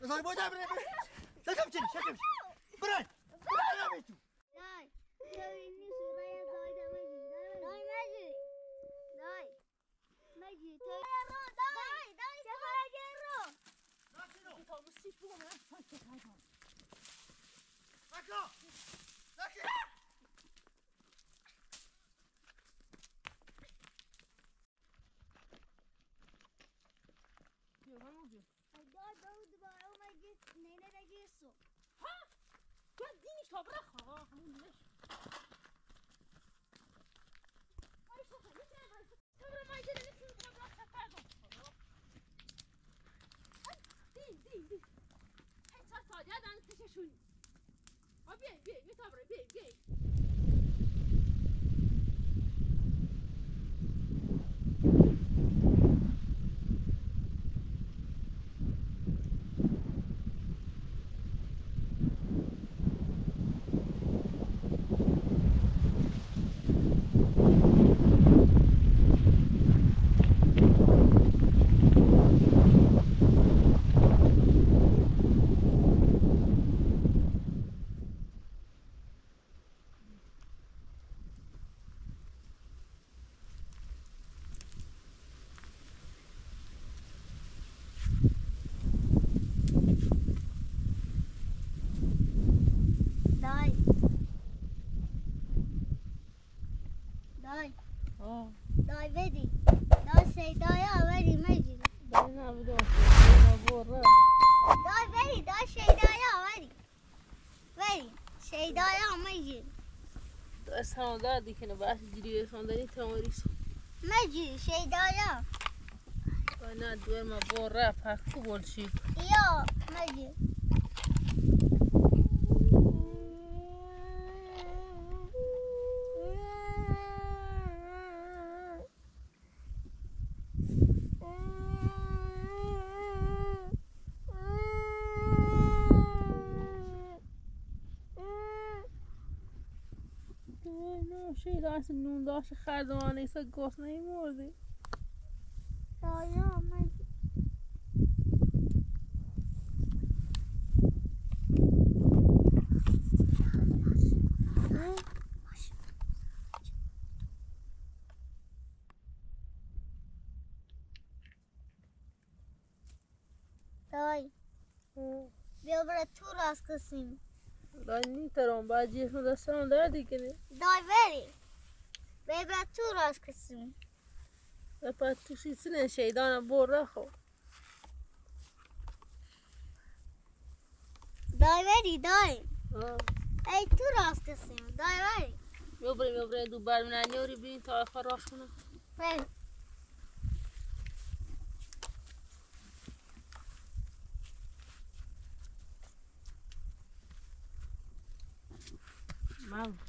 زای بودا بره شکم چی برای تو دای اینی سوره دای دای مجی تو دای چه فرجه رو ناشینو تا مستیش بگم من چه کردم نکلا نکی بیا من موجود دای بود با او مجی نینه نجیسو ها تو دینش تا برخوا همون دینش آی شوخه میتونم تو برو مجی نمیتونم تا برخوا کردم دی هیچ تا یادن کششون بیای میتابره بیای دای بدی دای شیدای آوری مجی دای نبودم برا دای بری دای شیدای آوری بری شیدای مجی دای ساندار دیکنه باش جیری سانداری تماریس مجی شیدای دای نه دور ما برا پاکو بولشی یا مجی شی داشت نون داشت خردوانه ایسا گفت نیمورده دایا مجی دای بیا برای تو راست کسیم دای نیترم باید جیسم دستم دار دیکنه دای بری برای تو راست کسیم و پا تو سیسنه شیدانم برا خو دای بری دای ای تو راست کسیم دای بری میبره دو برمونانی اوری بین تا آخر راست کنم بری مام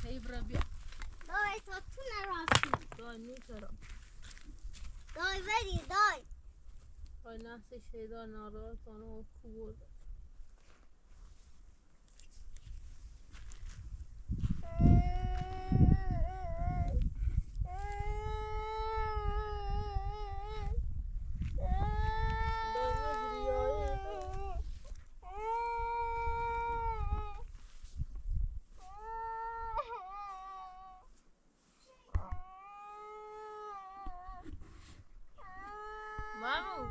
خیبره بیا دای تا تو نراستی دای میترم دای بری دای دای نفس شیدا ناراحت آنو خوب مامو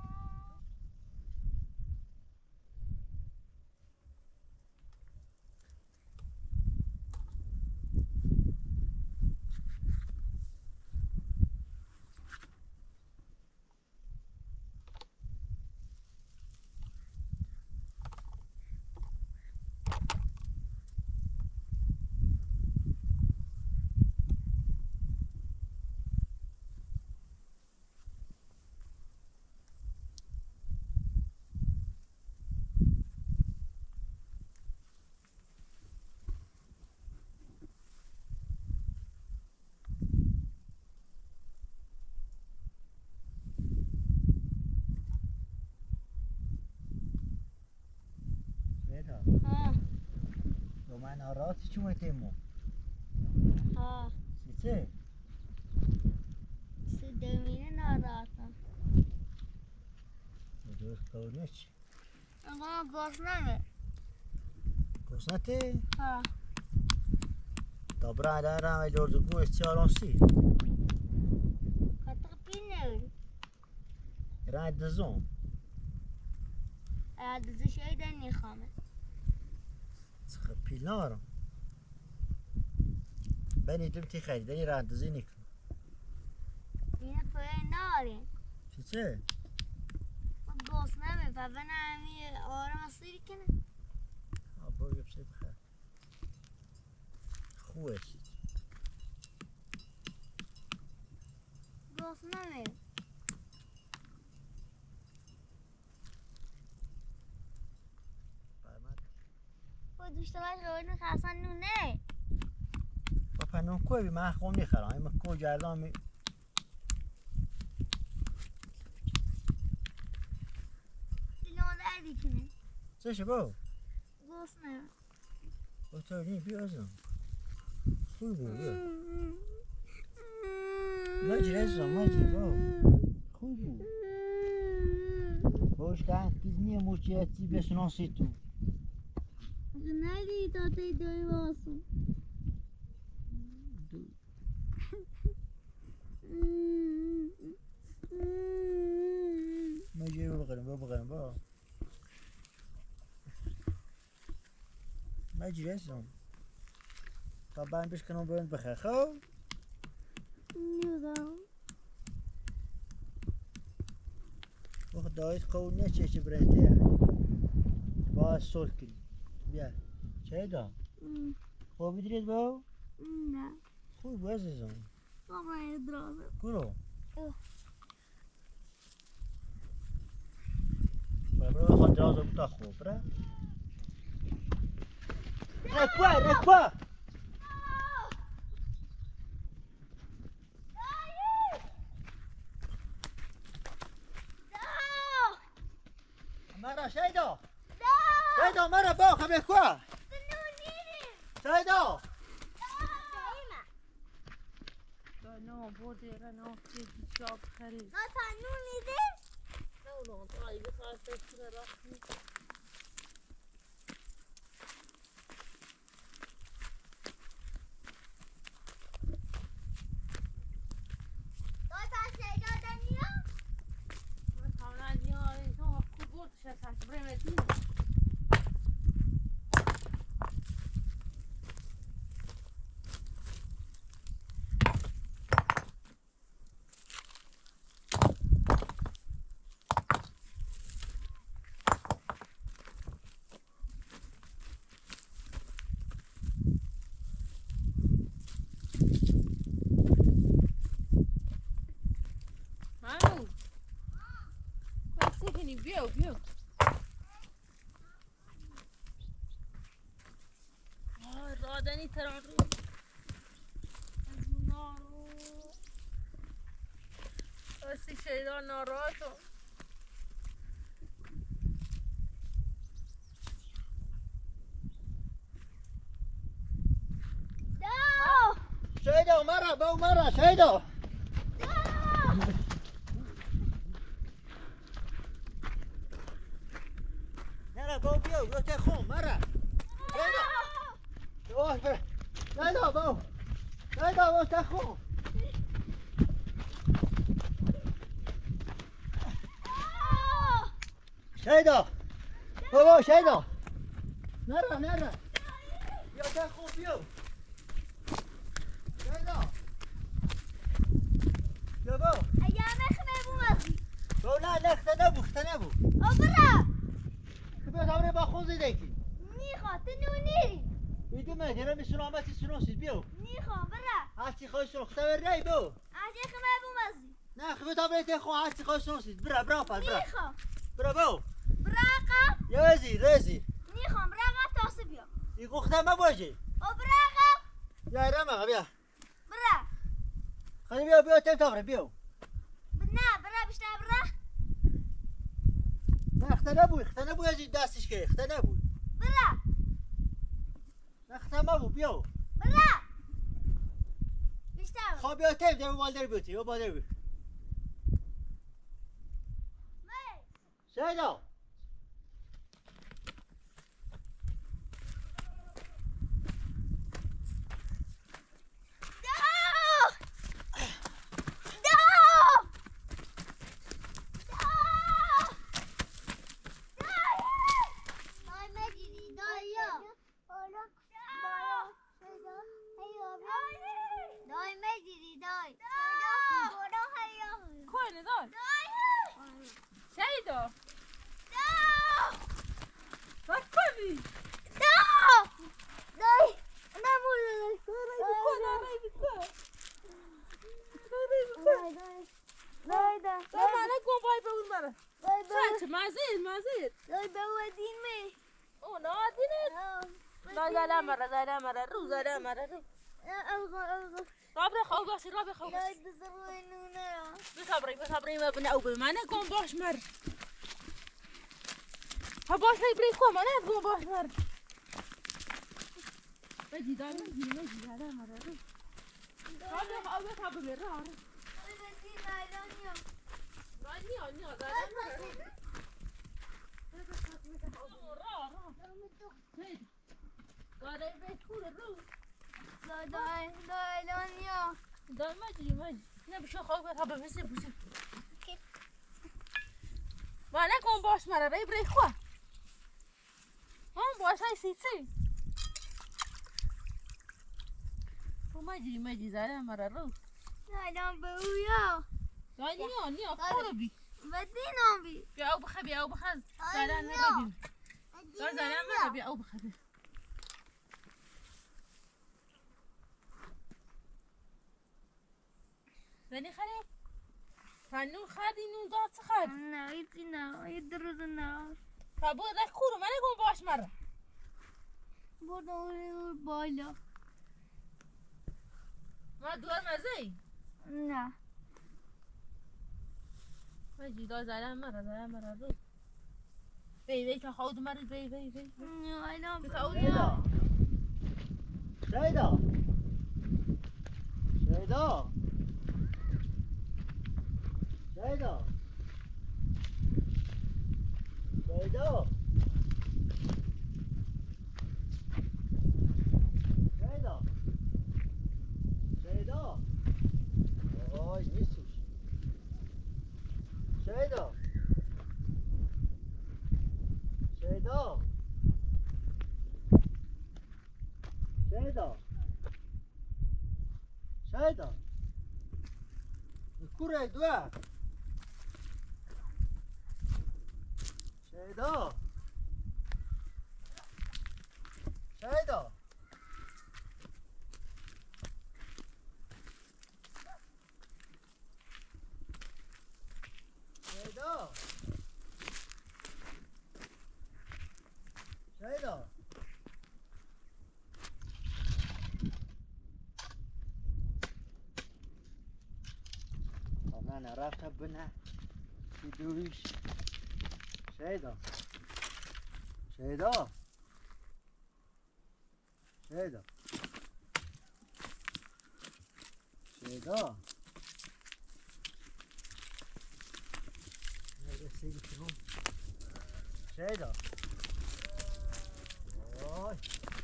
ها دو من آراتی چون تیمو ها چه سدومینه ناراحتم دو کونش اما گاز نمه کوسنته ها dobra era George Bush چالانسی کتا پینه را دزون دزش ایدن نیخامه پیلارم بني دمتي خالي دني را دزينك اینه پای نارین چه گاز نمه و بنا همی آرام سیری کنه ابو يبسي بخير خوش گاز نمه و دوشتواش روید خرسان نونه با پنون کوی من خوام میخرم اما کو گردان می دیلان دردی کنه چه شبو گاز نمه با تو نی بیازم خوی بود ماجی رزم ماجی با خوی بود باش که کیزنی موچیتی بسناسی تو ندی تا تی دوی واسم ماجی رو بقرم با ماجی رزم تا بعد بش کنم برند بخیر خب نیودم وقت دایت قول نچه چه برنده با سول کنی بیا چه دا خواب بدرید باو نه خوب عزیزم بابا درازه برو اوه. برو خود درازه بتا خوب برا رکوا مرا شیدا شیدا مرا با خبه کوا شیدا نه بوده را نه چیزی چاپ خرید نه تنون میده نه نه تایی بخواه فکر رفتی دای پس شیدا دنیا من تاونه دیاری تو خوب بود شد برمتی مامو سکنی بیو مادنی تران رو نارو راستی شیدان ناراحتم شهيدة ومرة بو مرة شهيدة نرى بو بيو بيو تخون مرة شهيدة اوه شهيدة بو شهيدة بو تخون شهيدة بو شهيدة نرى بيو تخون بيو شهيدة يا بو ایامه خمه بومازی بو لا اختنبو او برا خبيت عمري باخون زيديكي نیخوا تنونی يدي ما جرى من سلامتي سلوسي بيو نیخوا برا هاتي خوي سلو اختبر راي بو آجه خمه بومازی نا خبيت عمري تخون هاتي خوي سلوسي برا فال نیخوا برا بو براقا يا رزي نیخوا براقا تاسو بیا يقول اختما بوجي او براقا يا رما بيا برا خلي بيو تم تمر بيو نه برا بیشتر برا ما اختنبو يا زيد داستش كي اختنبو برا اختنبو بيو برا بیشتر خب بيو تم دم والدر بيوتي يو بالدر بيو شهيدة کنه دار شیدا بس کنی منه گنبای به اون منه چه مزید اون آدینه زایده مره رو راب خواه باشی بخبری ما بنا او بمانه گم باش مر ها باش بری کو منه گم باش مر مجی داره مره رو راب خواه بمیر راه نیا داره مره داره به کور رو دار مجی نه بشو خواه بخواه بمیر بوسه منه گم باش مره رای بری خواه هم باش های سیچی مجی زاره مره رو نیا کورو بی بیا او بخه زاره نرو بی زاره مره بیا او بخه زنی خرید فنون خردی نون داد چه خرد فبو ده کورو منه گم باش مره بالا ما دور مزه نه مجی دا زاره مره رو بی که خود مرد بی شهيدة شهيدة شهيدة شهيدة شهيدة شهيدة شهيدة اوه يسوس شهيدة شهيدة شهيدة الكرة دواء شهيدة شهيدة شهيدة شهيدة أنا رافت بنا يدويش شيدا شيدا شيدا شيدا شيدا اوي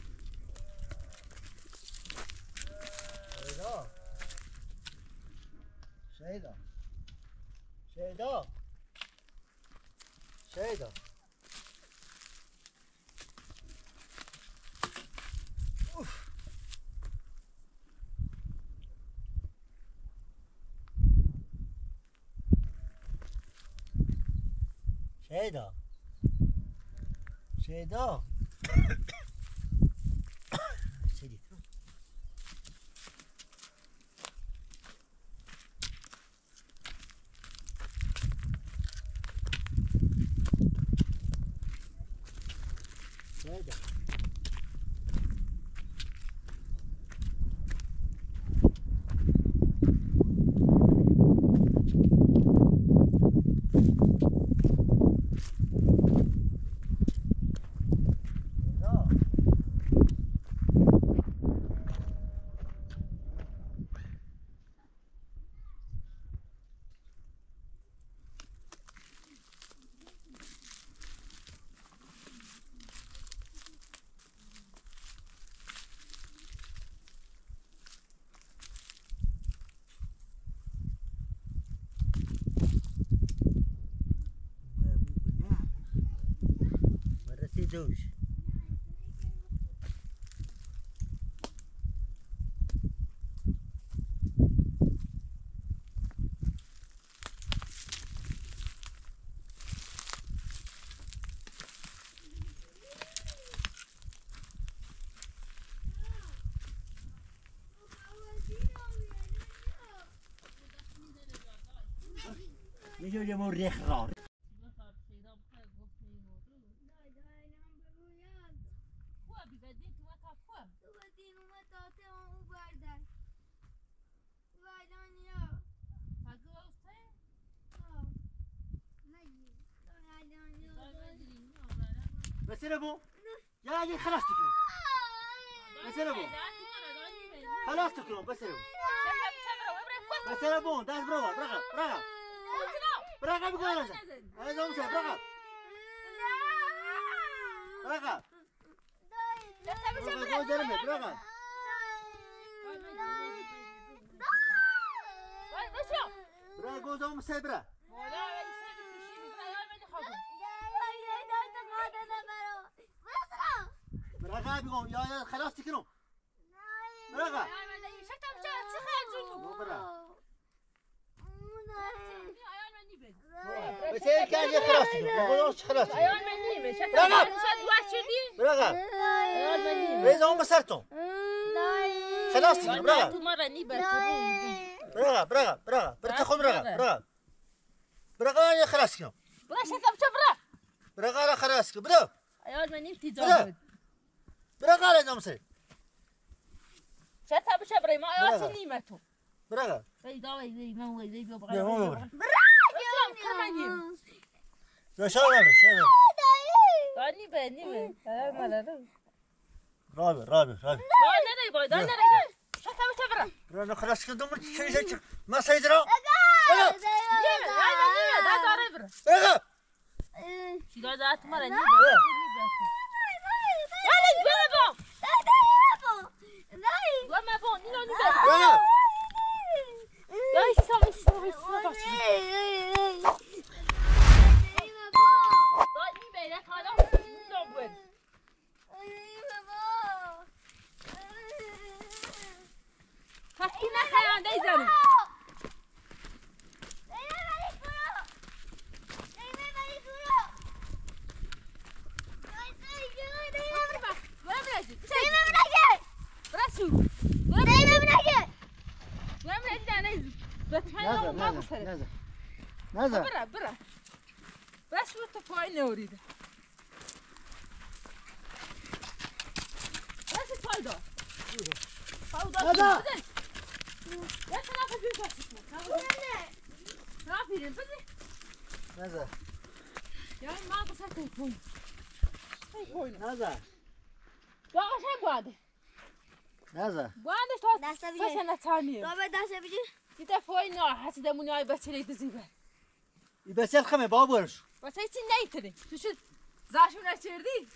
شيدا شيدا شيدا شيدا اوف شيدا شيدا سيدي شيدا دوش يجوا يجوا الريح رار بس ابو يا جي خلاص تكرم بس ابو خلاص تكرم بس ابو بس ابو داس برا برا برا برا بقول انا هذا مش برا برا برا برا جوزهم مسبرة برا بيقوم يا خلاص تكرم برا بس هيك كان خلاص تكرم خلاص برا بيزهم مسرتهم خلاص تكرم برا برا برا برا برتخم برا برا برا يا خلاص كم برا شكل برا برا خلاص كم برا أيوة ما نمتي زود برا قال أنا مسري شتا بشبري ما أيوة سنيمته برا زي داوي زي ما هو زي بيبغى برا كمان لا شو عمره شو داني بني رابع رابع رابع داني شتا بشبري برا خلاص كم دمر شيء ما سيدرا برا شيء ذات مرة نيبة وما بون نيلو نيبة يا يسوي يسوي داني بينك هذا نوبل حكينا خيان دايزانو نازل برا بس شو تفاين أريد بس فايدة فايدة هذا لا تنافس في رافیریم بزی نزد یعنی ما بسر تیپون نزد باقش هم باده نزد بادش تا دست بگیر. تا سنت سالمیه بابا دست بگیر. دیده فوی نار حسیده منیای بچه دزیبه ای بسیار خمه بابرش بچه چی نیتری تو شد زاشون نچردی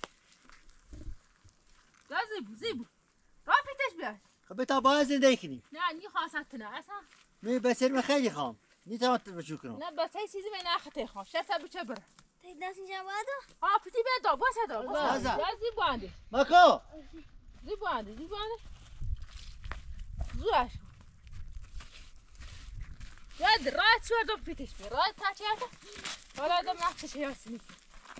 زیبو رافیتش بیار خب تا باید زنده کنی نه نی خواست نه اصلا می بسیار من خیلی خام نیتوان بشو کنم نه بچه چیزی به نخته خواه شتا بچه بره تی دست اینجا بادو. پتی بیاد باسه دا نزد. یا زیبو انده مکو زیبو انده زوش یاد رایت شو دو پیتش بی رایت تا چه هسته حالا دم نفتش هستی نیست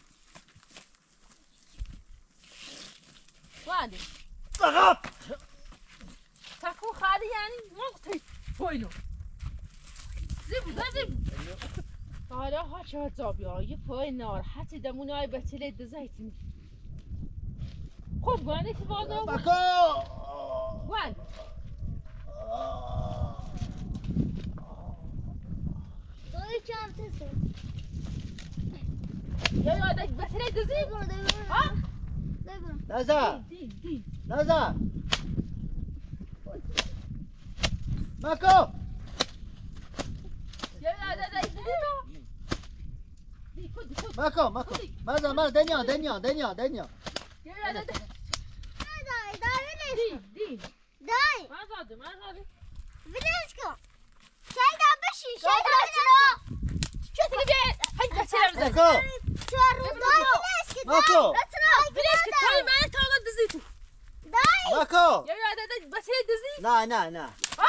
وانده بخب تکو خالی یعنی مقتی بوینو زیبو حالا ها چه زابی ها یه پای نار حتی دمونه های بچه دزایتی نیست خب وانده که وادا مکو وانده دوی چند تسه. یا یادک بچه دزی ها نزد دی نزد مکو یا یادک دزی تو دی کد مکو مزا دنیا یا یادک دی دای. من زاده ویلش کن. شاید بشی. شاید بشی. چه دیگه بیه هی بچه رمزه مکو چهار روز دای ویلش کن. مکو بیلش که تای من تا آقا دزی تو دای. مکو یا یادک بچه دزی نه ها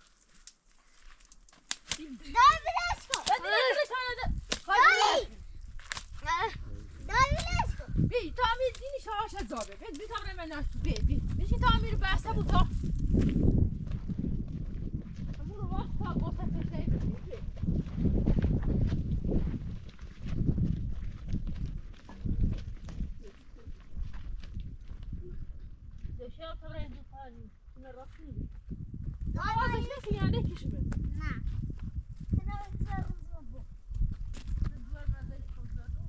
دای ویلش کن. یا دیگه تو دای. دای ویلش کن. بی تعمیر دینی شاهش زابه بی تعمیر من نشد بی میشه تعمیر بسته بود تا همون رو وقت تا با تفکر دشام تا برای دو پاری کنه رفتی آوازش نسی یعنی کشمه نه. نه چهار روز بود. دوار مزه خود دادم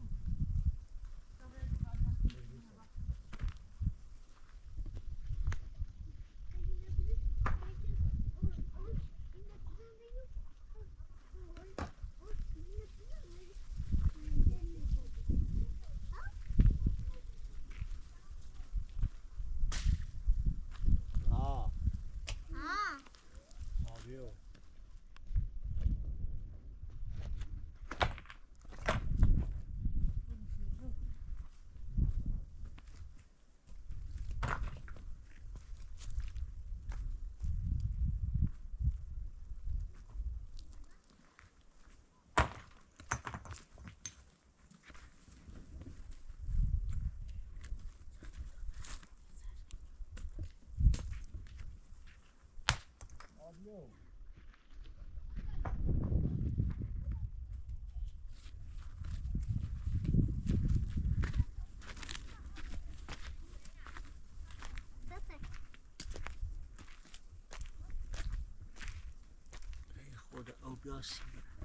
خود او بیاسی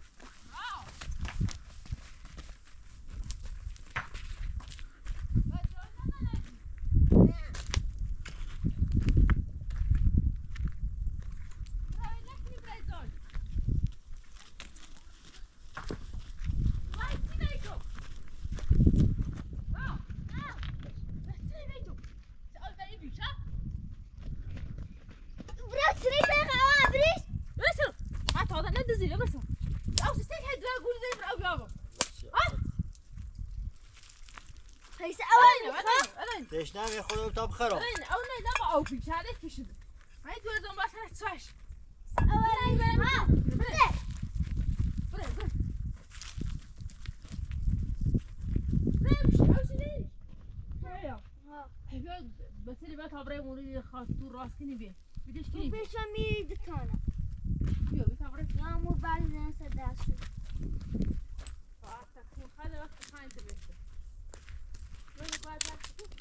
تشنم یه خود تا بخرم او نه دابا او پیچاده کشیده من دور دنبال سر تراش بسیاری باید تابره موری خواست تو راست کنی بی بیدش کنی بی پیشم میری دکانه. بیا بی تابره یا مو بعد نسه دست شد. تقسیم خواهد وقت خواهید بشه بایی باید دست کنی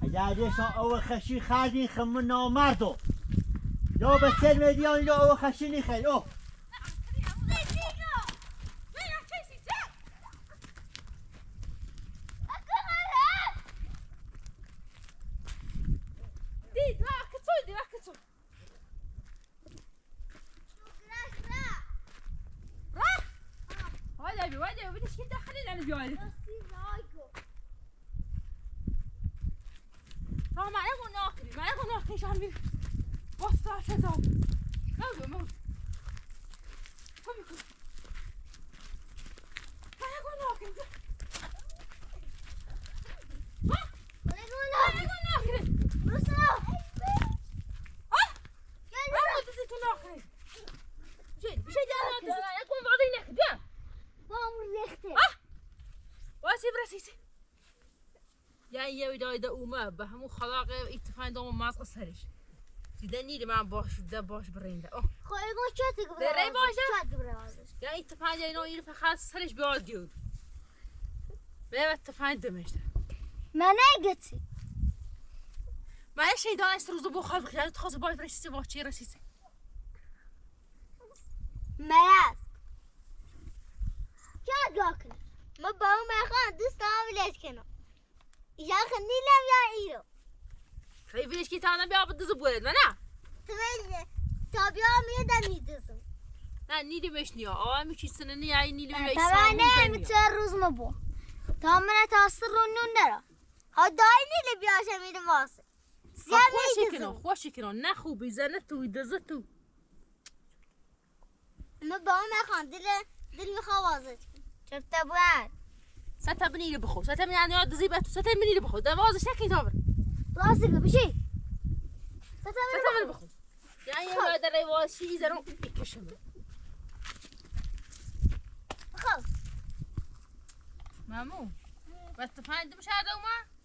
اجازه اول خشی خادی خمن نامردو لو بسر مديون لو اول خشی نخل اوه وادي بديش كده خلينا انا بيعرف ها معلقه ناكري شو عم وصل شذا موجود كم يكون معلقه ناكري معلقه ناكري بس ما تزيد ناكري شيء جانا يكون بعضينك جا واسيب راسيسي يا ودايدا وما بهمو خلاق اتفاين دوم ماس قصرش تدني لي ما باش ده باش برينده اوه خو ايغون شاتك برا دري باشه شاتك برا يا اتفاين جاي نو يلف خاص سرش بيقعد جود بلا اتفاين دمشت ما نقتي ما شيء ده يسترز بو خالك لا تخص باي فريسي باش راسيسي مراس شاد واكل ما باو ما خان دست عملت كنا يا خني لم يا ايرو خايف ليش كي انا بيا بدز بولد انا تمام تابيا ميدا نيدزم لا نيدي مش نيا مش سنني يعني نيدي مش طبعا انا متروز مبو تامنا تاثر نونرا هدايني اللي بياشا ميد واس خوش كنا نخو بزنتو يدزتو ما باو ما خان دل مخوازت شفت ابوان ستبني لي بخو ستبني يعني يقعد زيبته ستبني لي بخو ده واز شكي تابر راسك بشي ستبني بخو يعني ما دري واز شيء زرو يكشم خلاص مامو بس تفاهم مش هذا وما